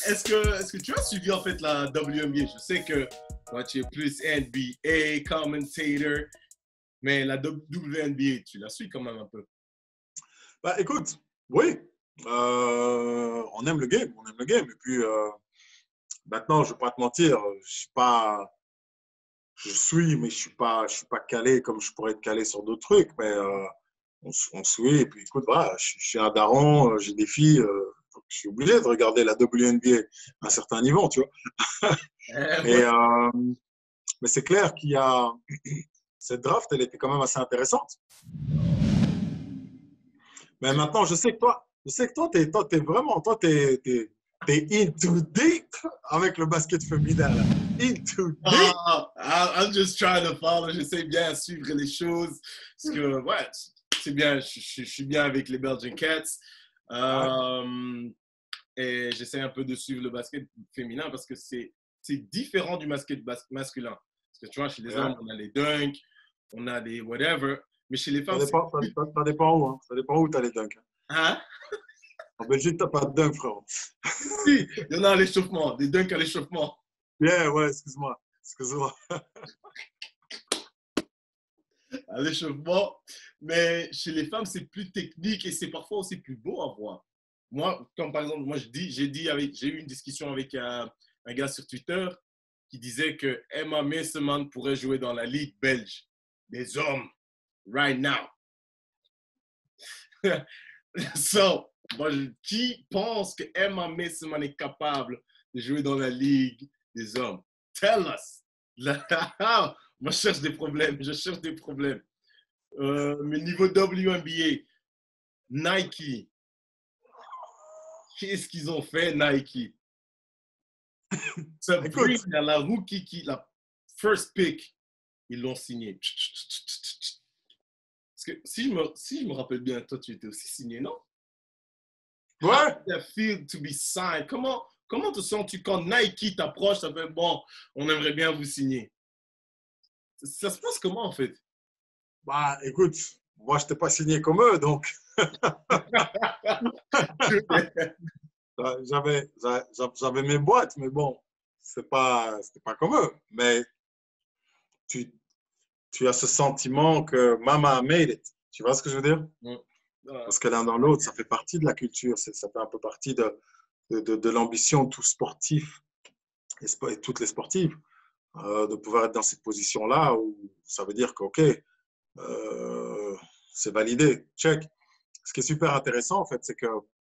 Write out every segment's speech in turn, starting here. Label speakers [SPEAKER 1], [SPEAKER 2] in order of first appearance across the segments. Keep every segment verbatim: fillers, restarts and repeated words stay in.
[SPEAKER 1] est-ce que, est-ce que tu as suivi en fait la W N B A? Je sais que toi, tu es plus N B A commentator, mais la W N B A, tu la suis quand même un peu.
[SPEAKER 2] Bah, écoute, oui, euh, on aime le game, on aime le game. Et puis, euh, maintenant, je ne vais pas te mentir, je suis pas, je suis, mais je suis pas, je suis pas calé comme je pourrais être calé sur d'autres trucs. Mais euh, on, on suit. Et puis, écoute, voilà, je, je suis un daron, j'ai des filles, euh, donc je suis obligé de regarder la W N B A à un certain niveau, tu vois.
[SPEAKER 1] Euh,
[SPEAKER 2] Et,
[SPEAKER 1] ouais.
[SPEAKER 2] euh, mais c'est clair qu'il y a cette draft, elle était quand même assez intéressante. Mais maintenant, je sais que toi, je sais que toi, t'es, toi, t'es vraiment, toi, t'es, t'es, t'es into deep avec le basket féminin, là. Into deep.
[SPEAKER 1] Ah, I'm just trying to follow. J'essaie bien de suivre les choses. Parce que, ouais, c'est bien. Je, je, je suis bien avec les Belgian Cats.
[SPEAKER 2] Ouais,
[SPEAKER 1] Euh, et j'essaie un peu de suivre le basket féminin parce que c'est, c'est différent du basket bas- masculin. Parce que tu vois, chez les
[SPEAKER 2] ouais.
[SPEAKER 1] hommes, on a les dunks, on a les whatever. Mais chez les
[SPEAKER 2] Ça
[SPEAKER 1] femmes, c'est
[SPEAKER 2] dépend, ça,
[SPEAKER 1] plus.
[SPEAKER 2] ça- ça dépend où, hein. Ça dépend où t'as les dunks, hein.
[SPEAKER 1] Hein?
[SPEAKER 2] En Belgique, t'as pas de dunk, frérot.
[SPEAKER 1] Si, il y en a à l'échauffement, des dunks à l'échauffement.
[SPEAKER 2] Yeah, ouais, excuse-moi. Excuse-moi.
[SPEAKER 1] À l'échauffement. Mais chez les femmes, c'est plus technique et c'est parfois aussi plus beau à voir. Moi, comme par exemple, moi, je dis, j'ai dit avec, j'ai eu une discussion avec un, un gars sur Twitter qui disait que Emma Messeman pourrait jouer dans la ligue belge des hommes right now. So, moi, je- qui pense que Emma Messeman est capable de jouer dans la ligue des hommes? Tell us. Là, moi, je cherche des problèmes. Je cherche des problèmes. Euh, mais niveau W N B A, Nike, qu'est-ce qu'ils ont fait, Nike?
[SPEAKER 2] Écoute,
[SPEAKER 1] Sabrina, la rookie, qui, la first pick, ils l'ont signé. Parce que si je, me, si je me rappelle bien, toi, tu étais aussi signé, non? How
[SPEAKER 2] ouais,
[SPEAKER 1] does that feel to be signed? Comment, comment te sens-tu quand Nike t'approche, ça fait bon, on aimerait bien vous signer? Ça, ça se passe comment en fait?
[SPEAKER 2] bah, écoute, moi, je t'ai pas signé comme eux, donc j'avais, j'avais mes boîtes, mais bon, c'est pas, c'était pas comme eux. Mais tu, tu as ce sentiment que Mama made it. Tu vois ce que je veux dire? Parce que l'un dans l'autre, ça fait partie de la culture, ça fait un peu partie de, de, de, de l'ambition de tout sportif et, et toutes les sportives, euh, de pouvoir être dans cette position-là où ça veut dire que, OK, euh, c'est validé, check. Ce qui est super intéressant, en fait, c'est que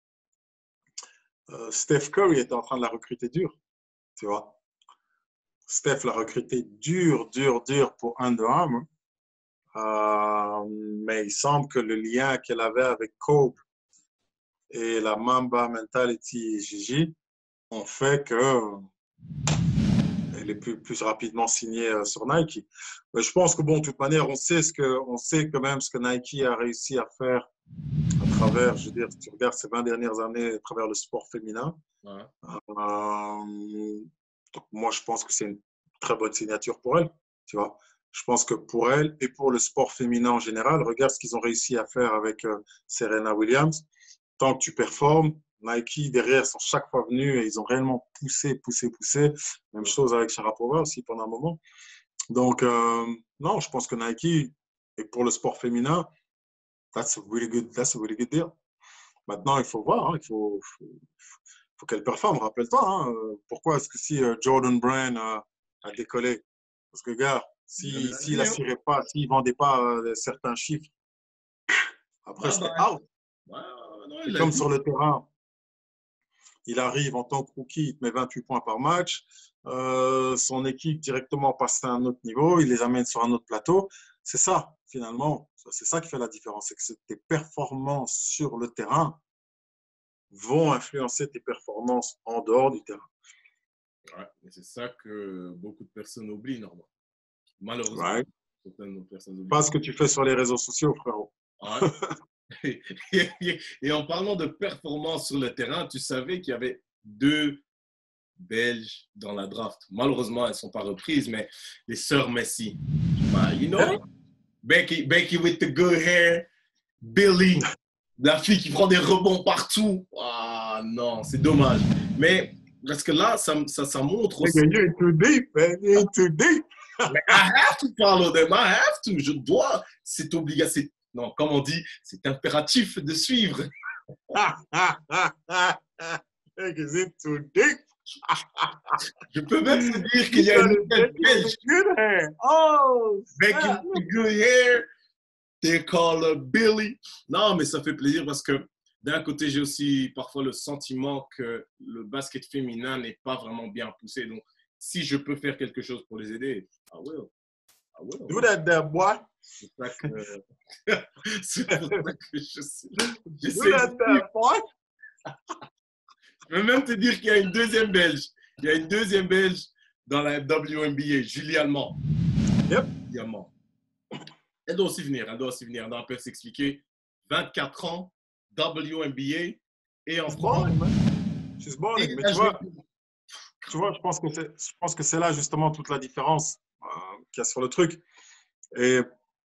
[SPEAKER 2] euh, Steph Curry était en train de la recruter dur, tu vois. Steph l'a recruté dur, dur, dur pour Under Armour. Euh, mais il semble que le lien qu'elle avait avec Kobe et la Mamba Mentality Gigi ont fait qu'elle est plus, plus rapidement signée euh, sur Nike. Mais je pense que, bon, de toute manière, on sait, ce que, on sait quand même ce que Nike a réussi à faire à travers, je veux dire, si tu regardes ces vingt dernières années, à travers le sport féminin.
[SPEAKER 1] Ouais.
[SPEAKER 2] Euh, donc moi, je pense que c'est une très bonne signature pour elle, tu vois. Je pense que pour elle et pour le sport féminin en général, regarde ce qu'ils ont réussi à faire avec euh, Serena Williams. Tant que tu performes, Nike derrière sont chaque fois venus et ils ont réellement poussé, poussé, poussé. Même chose avec Sharapova aussi pendant un moment. Donc, euh, non, je pense que Nike, et pour le sport féminin, that's a really good, that's a really good deal. Maintenant, il faut voir, hein, il faut, faut, faut qu'elle performe. Rappelle-toi, hein, pourquoi est-ce que si euh, Jordan Brand a, a décollé? Parce que, gars, s'il si, si n'assurait pas, s'il ne vendait pas euh, certains chiffres, après,
[SPEAKER 1] Bye
[SPEAKER 2] c'était
[SPEAKER 1] bye.
[SPEAKER 2] out.
[SPEAKER 1] Ouais, non,
[SPEAKER 2] Et
[SPEAKER 1] il a
[SPEAKER 2] comme
[SPEAKER 1] dit.
[SPEAKER 2] sur le terrain, il arrive en tant que rookie, il te met vingt-huit points par match. Euh, son équipe directement passe à un autre niveau, il les amène sur un autre plateau. C'est ça, finalement. C'est ça qui fait la différence. C'est que tes performances sur le terrain vont influencer tes performances en dehors du terrain.
[SPEAKER 1] Ouais, mais c'est ça que beaucoup de personnes oublient, normalement. Malheureusement,
[SPEAKER 2] Right?
[SPEAKER 1] certaines personnes oublient.
[SPEAKER 2] Pas ce que tu fais sur les réseaux sociaux, frérot.
[SPEAKER 1] Ouais. Et en parlant de performance sur le terrain, tu savais qu'il y avait deux Belges dans la draft. Malheureusement, elles ne sont pas reprises, mais les sœurs Messi. Bah, you know,
[SPEAKER 2] Yeah.
[SPEAKER 1] Becky, Becky with the good hair, Billy, la fille qui prend des rebonds partout. Ah non, c'est dommage. Mais Parce que là, ça, ça, ça montre aussi.
[SPEAKER 2] You're too deep, man. You're too deep.
[SPEAKER 1] Mais I have to follow them. I have to. Je dois. C'est obligatoire. Non, comme on dit, c'est impératif de suivre.
[SPEAKER 2] You're too deep.
[SPEAKER 1] Je peux même te dire qu'il y a une nouvelle belge.
[SPEAKER 2] Good hair. Oh,
[SPEAKER 1] Making good hair. They call her Billy. Non, mais ça fait plaisir parce que d'un côté, j'ai aussi parfois le sentiment que le basket féminin n'est pas vraiment bien poussé. Donc, si je peux faire quelque chose pour les aider, I will. I will.
[SPEAKER 2] Do that, there, boy.
[SPEAKER 1] C'est pour ça que, c'est pour ça que je sais.
[SPEAKER 2] Do that, there, boy.
[SPEAKER 1] Je peux même te dire qu'il y a une deuxième Belge. Il y a une deuxième Belge dans la W N B A, Julie Allemand.
[SPEAKER 2] Yep.
[SPEAKER 1] Julie Allemand. Elle doit aussi venir. Elle doit aussi venir. Elle peut s'expliquer. vingt-quatre ans, W N B A et en
[SPEAKER 2] She's
[SPEAKER 1] France.
[SPEAKER 2] balling, man. She's balling. Mais tu vois, tu vois, je pense que c'est, je pense que c'est là justement toute la différence euh, qu'il y a sur le truc. Et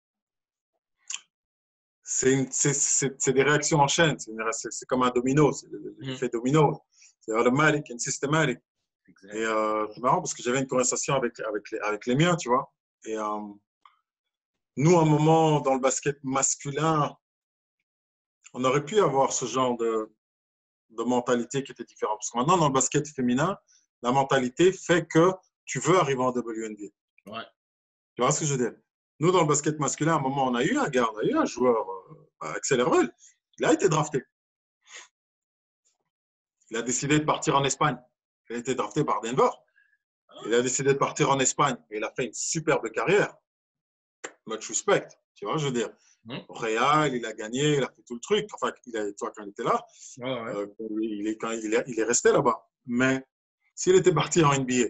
[SPEAKER 2] c'est, une, c'est, c'est, c'est des réactions en chaîne. C'est, une, c'est, c'est comme un domino. C'est l'effet mm. domino. C'est automatique et systématique. Exact. Et euh, c'est marrant parce que j'avais une conversation avec, avec, les, avec les miens, tu vois. Et euh, nous, à un moment, dans le basket masculin, on aurait pu avoir ce genre de, de mentalité qui était différente. Parce que maintenant, dans le basket féminin, la mentalité fait que tu veux arriver en W N B A.
[SPEAKER 1] Ouais.
[SPEAKER 2] Tu vois ce que je veux dire? Nous, dans le basket masculin, à un moment, on a eu un gars, on a eu un joueur, euh, Axel Hervel. Il a été drafté. Il a décidé de partir en Espagne. Il a été drafté par Denver. Il a décidé de partir en Espagne. Et il a fait une superbe carrière. Much respect. Tu vois, je veux dire. Mmh. Au Real, il a gagné, il a fait tout le truc. Enfin, il a, toi, quand il était là, ouais, ouais. Euh, il, est, quand il, est, il est resté là-bas. Mais s'il était parti en N B A,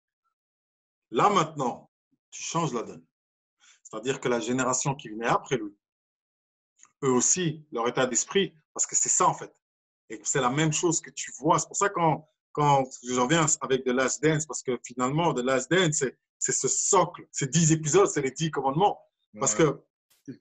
[SPEAKER 2] là maintenant, tu changes la donne. C'est-à-dire que la génération qui venait après lui, eux aussi, leur état d'esprit, parce que c'est ça en fait. Et c'est la même chose que tu vois. C'est pour ça que quand, quand je reviens avec The Last Dance, parce que finalement, The Last Dance, c'est, c'est ce socle. Ces dix épisodes, c'est les dix commandements. Parce ouais. que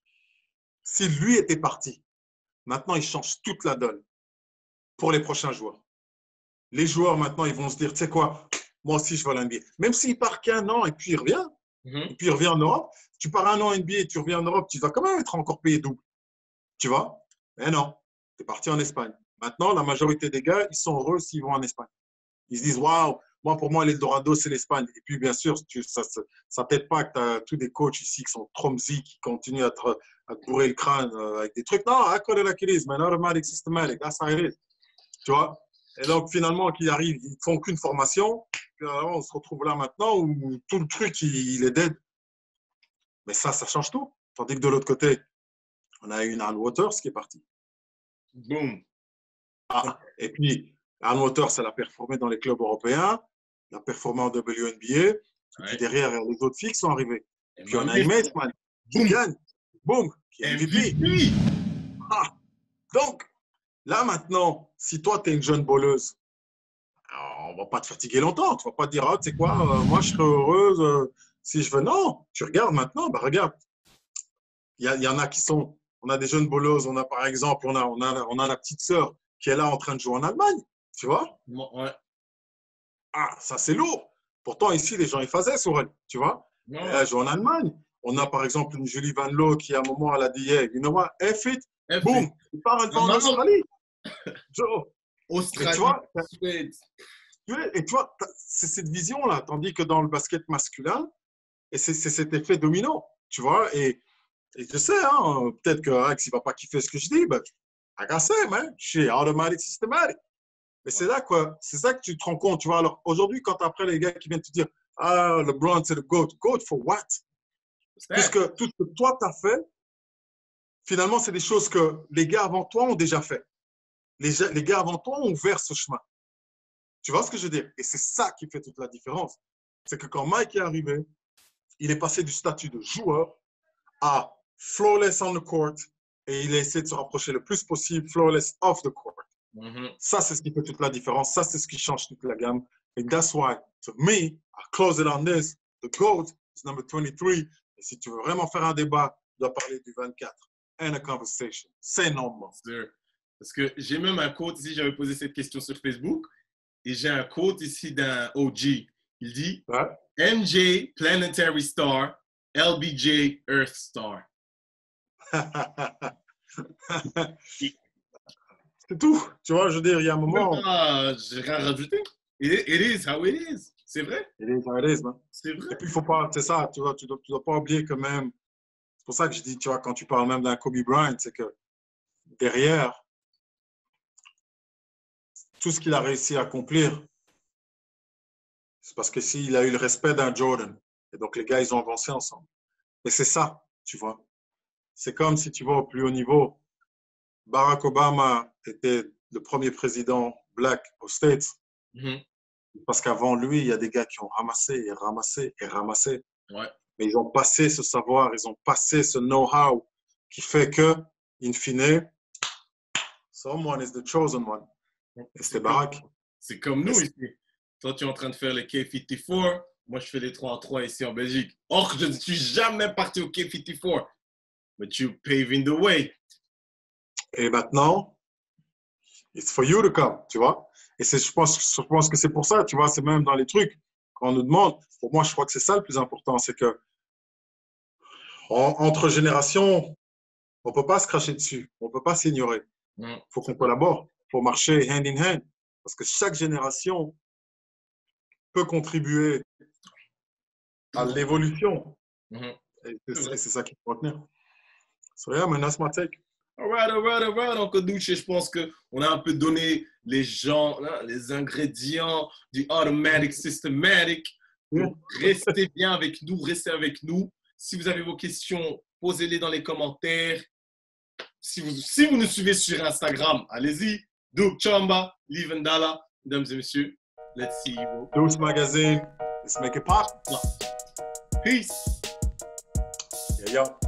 [SPEAKER 2] si lui était parti, maintenant, il change toute la donne pour les prochains joueurs. Les joueurs, maintenant, ils vont se dire, tu sais quoi, moi aussi, je veux l'N B A. Même s'il part qu'un an et puis il revient, mm-hmm. et puis il revient en Europe, tu pars un an N B A et tu reviens en Europe, tu vas quand même être encore payé double. Tu vois? Mais non, tu es parti en Espagne. Maintenant, la majorité des gars, ils sont heureux s'ils vont en Espagne. Ils se disent, waouh, moi, pour moi, l'Eldorado, c'est l'Espagne. Et puis, bien sûr, tu, ça ne t'aide pas que tu as tous des coachs ici qui sont tromzi, qui continuent à te, à te bourrer le crâne euh, avec des trucs. Non, I call it like it is, man. Automatic, systematic. That's how it is. Tu vois? Et donc, finalement, qu'ils arrivent, ils ne font qu'une formation. Puis, alors, on se retrouve là maintenant où tout le truc, il, il est dead. Mais ça, ça change tout. Tandis que de l'autre côté, on a eu une Ann Waters qui est partie.
[SPEAKER 1] Boum.
[SPEAKER 2] Ah, et puis, Ann Waters, elle a performé dans les clubs européens, elle a performé en W N B A, et ouais. Puis derrière, les autres filles sont arrivées. Et puis on a une Maceman qui boum. gagne, boum, qui est M V P. Ah, donc, là maintenant, si toi, tu es une jeune bolleuse, on ne va pas te fatiguer longtemps. Tu ne vas pas te dire, ah, tu sais quoi, euh, moi, je serais heureuse euh, si je veux. Non, tu regardes maintenant, bah regarde. Il y, y en a qui sont, on a des jeunes bolleuses, on a par exemple, on a, on a, on a la petite sœur qui est là en train de jouer en Allemagne, tu vois?
[SPEAKER 1] Ouais.
[SPEAKER 2] Ah, ça c'est lourd. Pourtant, ici, les gens y faisaient sur elle, tu vois? Ouais. Elle joue en Allemagne. On a par exemple une Julie Van Loo qui, à un moment, elle a dit, hey, you know what, F it, F boum, it. Il part en Australie.
[SPEAKER 1] Australie.
[SPEAKER 2] Et tu vois, et tu vois, c'est cette vision-là, tandis que dans le basket masculin, et c'est cet effet domino, tu vois, et, et je sais, hein, peut-être que Ax, il ne va pas kiffer ce que je dis, mais I can say, man, je suis automatic, systematic. Mais c'est là, quoi, c'est ça que tu te rends compte, tu vois. Alors, aujourd'hui, quand après les gars qui viennent te dire, ah, LeBron, c'est le GOAT. GOAT for what? Puisque tout ce que toi, tu as fait, finalement, c'est des choses que les gars avant toi ont déjà fait. Les, les gars avant toi ont ouvert ce chemin. Tu vois ce que je veux dire? Et c'est ça qui fait toute la différence. C'est que quand Mike est arrivé, il est passé du statut de joueur à flawless on the court et il a essayé de se rapprocher le plus possible flawless off the court. Mm-hmm. Ça, c'est ce qui fait toute la différence. Ça, c'est ce qui change toute la gamme. And that's why, to me, I close it on this. The GOAT is number twenty-three. Et si tu veux vraiment faire un débat, tu dois parler du vingt-quatre. And a conversation. C'est normal.
[SPEAKER 1] Parce que j'ai même un quote ici, j'avais posé cette question sur Facebook. et j'ai un quote ici d'un O G. Il dit
[SPEAKER 2] Ouais.
[SPEAKER 1] M J, Planetary Star, L B J, Earth Star.
[SPEAKER 2] C'est tout. Tu vois, je veux dire, il y a un moment.
[SPEAKER 1] Ah, j'ai rien rajouté. It, it is how it is. C'est vrai.
[SPEAKER 2] Il est réalisme. Hein.
[SPEAKER 1] C'est vrai.
[SPEAKER 2] Et puis, il faut pas. C'est ça, tu vois, tu dois, tu dois pas oublier que même. C'est pour ça que je dis, tu vois, quand tu parles même d'un Kobe Bryant, c'est que derrière, tout ce qu'il a réussi à accomplir, c'est parce que s'il a eu le respect d'un Jordan. Et donc, les gars, ils ont avancé ensemble. Et c'est ça, tu vois. C'est comme si tu vas au plus haut niveau. Barack Obama était le premier président black aux States.
[SPEAKER 1] Mm-hmm.
[SPEAKER 2] Parce qu'avant lui, il y a des gars qui ont ramassé et ramassé et ramassé.
[SPEAKER 1] Ouais.
[SPEAKER 2] Mais ils ont passé ce savoir, ils ont passé ce know-how qui fait que, in fine, someone is the chosen one. Et c'est Barack.
[SPEAKER 1] C'est comme nous ici. Toi, tu es en train de faire les K cinquante-quatre. Moi, je fais les trois en trois ici en Belgique. Or, je ne suis jamais parti au K cinquante-quatre. But you paving the way.
[SPEAKER 2] Et maintenant, it's for you to come, tu vois. Et je pense, je pense que c'est pour ça, tu vois, c'est même dans les trucs, quand on nous demande, pour moi, je crois que c'est ça le plus important, c'est que en, entre générations, on ne peut pas se cracher dessus, on ne peut pas s'ignorer. Il mm. faut qu'on collabore, il faut marcher hand in hand, parce que chaque génération peut contribuer à l'évolution. Mm-hmm. Et c'est ça qu'il faut retenir. So yeah, man, that's my take.
[SPEAKER 1] All right, all right, all right, Uncle Douche. Je pense qu'on a un peu donné les gens, hein, les ingrédients du automatic systematic. Donc, restez bien avec nous, restez avec nous. Si vous avez vos questions, posez-les dans les commentaires. Si vous, si vous nous suivez sur Instagram, allez-y. Duke Chamba, Livendala, mesdames et messieurs. Let's see you.
[SPEAKER 2] Douce Magazine, let's make it pop.
[SPEAKER 1] Peace.
[SPEAKER 2] Yeah, yeah.